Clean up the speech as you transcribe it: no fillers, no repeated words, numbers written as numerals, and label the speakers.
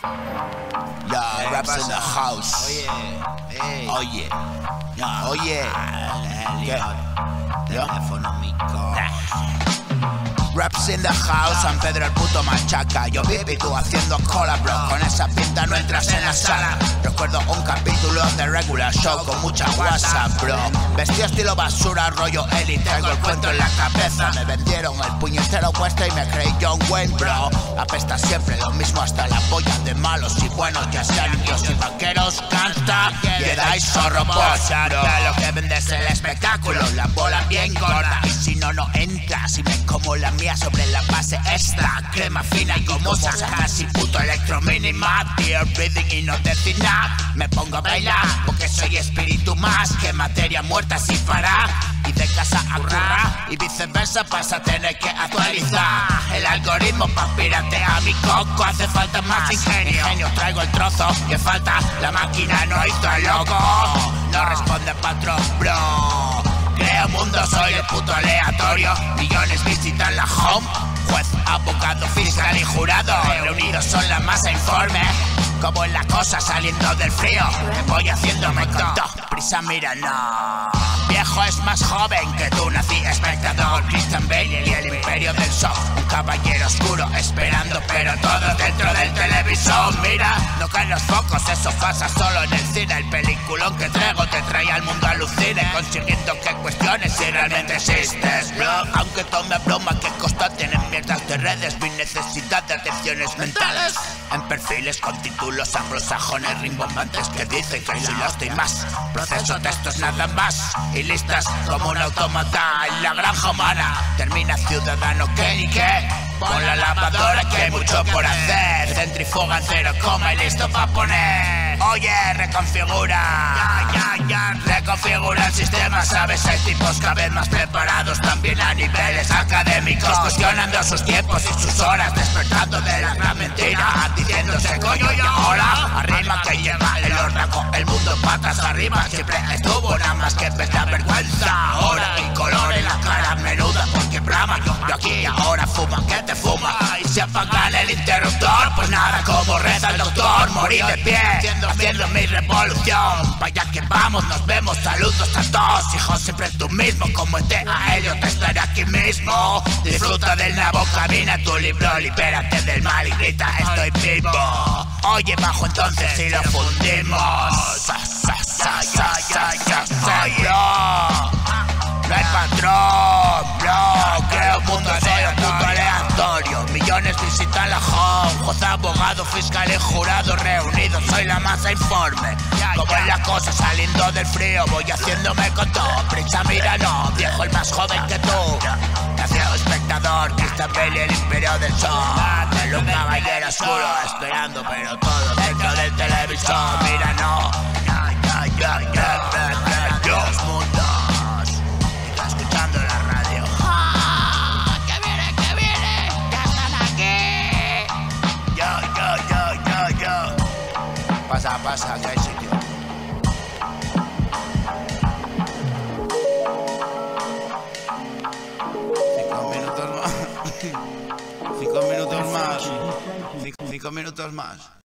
Speaker 1: Ya, raps in the house. Oye, oye, ¿qué?
Speaker 2: Teléfono
Speaker 1: Raps in the house, San Pedro el puto machaca. Yo viví tú haciendo cola, bro. Con esa pinta no entras en la sala. Recuerdo un capítulo de Regular Show con mucha guasa, bro. Vestido estilo basura, rollo élite. Traigo el cuento en la cabeza. Me vendieron el puñetero puesto y me creí John Wayne, bro. Apesta siempre lo mismo hasta la polla de malos y buenos, ya sean indios y vaqueros. Canta, quedáis zorro pocha, bro. Lo que vende es el espectáculo, la bola bien gorda. Y si no, no entras y me como la mía sobre la base extra, crema fina y gomosa, casi puto electro mínima, dear breathing y no decir nada. Me pongo a bailar porque soy espíritu más que materia muerta sin parar. Y de casa a currar y viceversa pasa a tener que actualizar el algoritmo pa' piratear mi coco. Hace falta más ingenio, traigo el trozo que falta. La máquina no hizo el loco, no responde patrón, bro. Creo mundo, soy el puto aleatorio. Millones visitan la home. Juez, abogado, fiscal y jurado reunidos son la masa informe. Como en la cosa saliendo del frío, me voy haciéndome tonto. Prisa, mira, no. Viejo es más joven que tú, nací espectador. Christian Bale y el imperio del show. Un caballero oscuro esperando, pero todo dentro del televisor. Mira, no caen los focos, eso pasa solo en el cine. El peliculón que traigo te trae al mundo alucine, consiguiendo que cuestiones si realmente existes, bro. Aunque tome broma que constante en mierdas de redes, mi necesidad de atenciones mentales. En perfiles con títulos anglosajones rimbombantes que dicen que soy lost y más. Proceso textos nada más y listas como un autómata en la granja humana. Termina ciudadano que ni qué. Pon la lavadora que hay mucho por hacer. Centrifuga en 0, y listo pa' poner. Oye, reconfigura. Reconfigura el sistema, sabes, hay tipos cada vez más preparados, también a niveles académicos, cuestionando sus tiempos y sus horas, despertando de la gran mentira, diciéndose coño y ahora, arriba que lleva el órdago, el mundo patas arriba, siempre estuvo nada más que la vergüenza, ahora y color en la cara menuda, porque brama yo aquí ahora fuma, que te fuma, y se apagan el interruptor, pues nada, como reza el doctor, morir de pie, haciendo mi revolución, vaya que vamos, nos vemos, saludos a todos, hijos, siempre tú mismo, como a Helio te estaré aquí mismo, disfruta del nabo, camina tu libro, libérate del mal y grita, estoy vivo, oye, bajo entonces y lo fundimos, soy yo, no hay patrón, bro, creo mundo, soy un puto aleatorio, millones visitan la home, juez, abogado, fiscal y jurado reunidos, soy la masa informe, como es la cosa saliendo del frío, voy haciéndome con todo, prisa, mira, no, viejo el más joven que tú, nacido espectador, Christian Bale, el imperio del sol, un caballero oscuro, esperando, pero todo dentro del televisor, mira, no, los mundos, está escuchando la radio.
Speaker 2: ¡Que viene! ¡Ya están aquí!
Speaker 1: Yo. Pasa, que hay sitio. Cinco minutos más. 5 minutos más.